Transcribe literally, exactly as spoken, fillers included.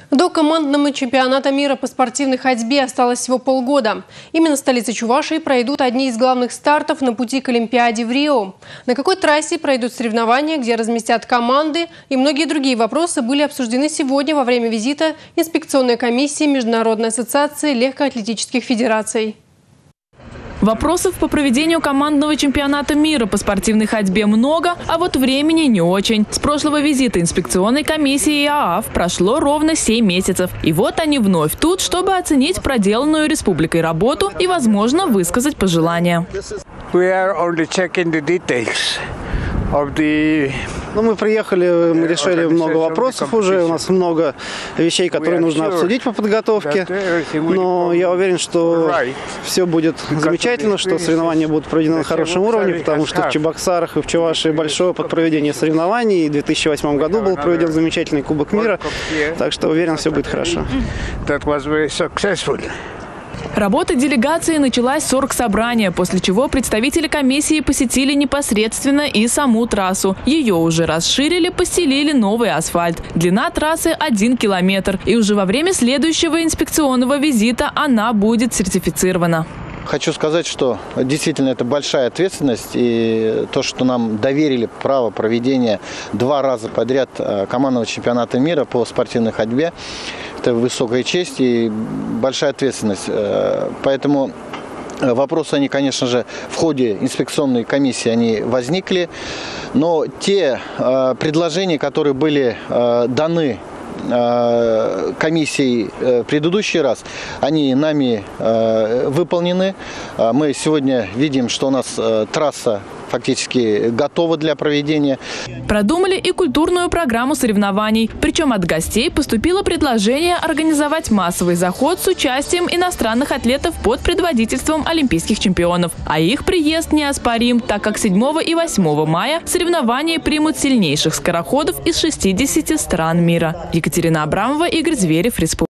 До командного чемпионата мира по спортивной ходьбе осталось всего полгода. Именно в столице Чувашии пройдут одни из главных стартов на пути к Олимпиаде в Рио. На какой трассе пройдут соревнования, где разместят команды и многие другие вопросы были обсуждены сегодня во время визита инспекционной комиссии Международной ассоциации легкоатлетических федераций. Вопросов по проведению командного чемпионата мира по спортивной ходьбе много, а вот времени не очень. С прошлого визита инспекционной комиссии ИААФ прошло ровно семь месяцев. И вот они вновь тут, чтобы оценить проделанную республикой работу и, возможно, высказать пожелания. Ну, мы приехали, мы решили много вопросов уже, у нас много вещей, которые нужно обсудить по подготовке, но я уверен, что все будет замечательно, что соревнования будут проведены на хорошем уровне, потому что в Чебоксарах и в Чувашии большой опыт проведения соревнований, и в две тысячи восьмом году был проведен замечательный Кубок мира, так что уверен, все будет хорошо. Работа делегации началась с оргсобрания, после чего представители комиссии посетили непосредственно и саму трассу. Ее уже расширили, постелили новый асфальт. Длина трассы один километр. И уже во время следующего инспекционного визита она будет сертифицирована. Хочу сказать, что действительно это большая ответственность, и то, что нам доверили право проведения два раза подряд командного чемпионата мира по спортивной ходьбе, это высокая честь и большая ответственность. Поэтому вопросы, они, конечно же, в ходе инспекционной комиссии они возникли, но те предложения, которые были даны комиссией в предыдущий раз, они нами выполнены. Мы сегодня видим, что у нас трасса фактически готова для проведения. Продумали и культурную программу соревнований. Причем от гостей поступило предложение организовать массовый заход с участием иностранных атлетов под предводительством олимпийских чемпионов. А их приезд неоспорим, так как седьмого и восьмого мая соревнования примут сильнейших скороходов из шестидесяти стран мира. Екатерина Абрамова, Игорь Зверев, Республика.